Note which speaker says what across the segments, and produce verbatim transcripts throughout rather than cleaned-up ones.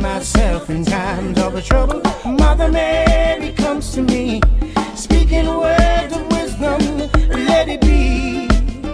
Speaker 1: myself in times of trouble, Mother Mary comes to me, speaking words of wisdom, let it be.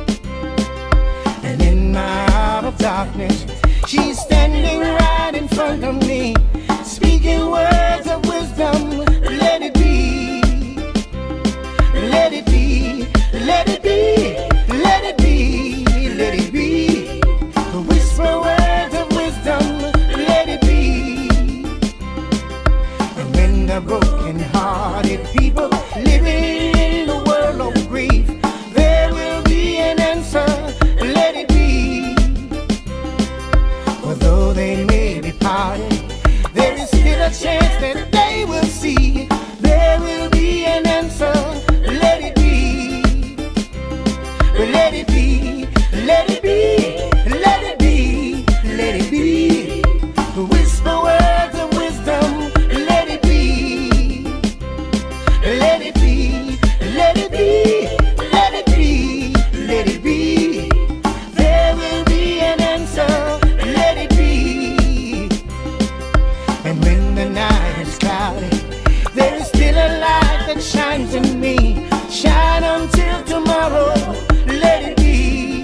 Speaker 1: And in my hour of darkness, she's standing right in front of me, speaking words of wisdom, let it be. Let it be, let it be, let it be, let it be. Whisper words of wisdom, let it be. And when the broken-hearted people living in the world of grief, there will be an answer, let it be. For though they may be parted, there is still a chance that they will see. There will be an answer, let it be. Let it be, let it be, let it be, let it be. Whisper words of wisdom, let it be. Let it be, let it be, let it be, let it be. There will be an answer, let it be. And when the night is cloudy, there is still a light that shines in me. Shine until tomorrow, let it be.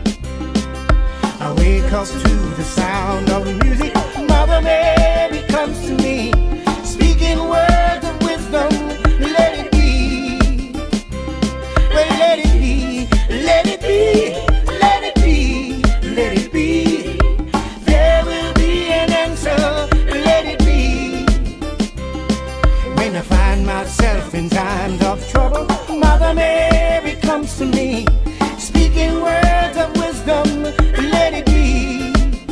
Speaker 1: I wake up to the sound of music, Mother Mary comes to me, speaking words of wisdom, let it be. Well, let it be, let it be, let it be, let it be. There will be an answer, let it be. When I find myself in times of trouble, Mother Mary comes to me, speaking words of wisdom, let it be.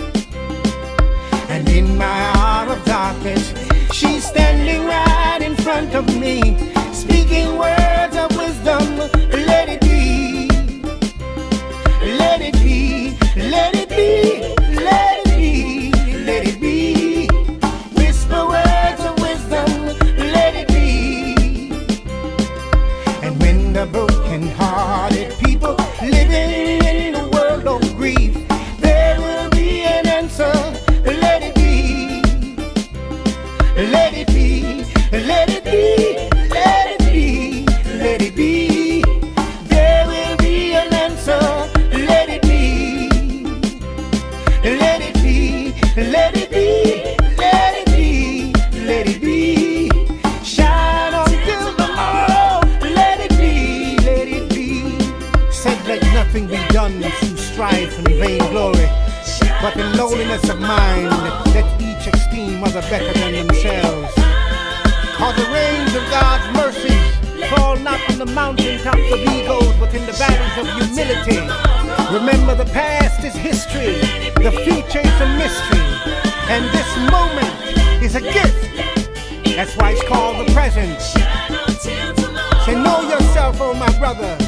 Speaker 1: And in my hour of darkness, she's standing right in front of me, speaking words of wisdom, let it be. Let it be, let it be, let it be, let it be. Whisper words of wisdom, let it be. And when the broken-hearted people living in the world of grief, there will be an answer, let it be. Let it be, let it be, let it be, let it be. There will be an answer, let it be. Let it be, let it be, let it be, let it be. Shine until tomorrow, let it be, let it be. Said let nothing be done through strife and vainglory, but in lowliness of mind, let each esteem other better than themselves. Cause the rains of God's mercies fall not on the mountaintops of egos, but in the valleys of humility. Remember, the past is history, the future is a mystery, and this moment is a gift. That's why it's called the present. Say, know yourself, oh my brother.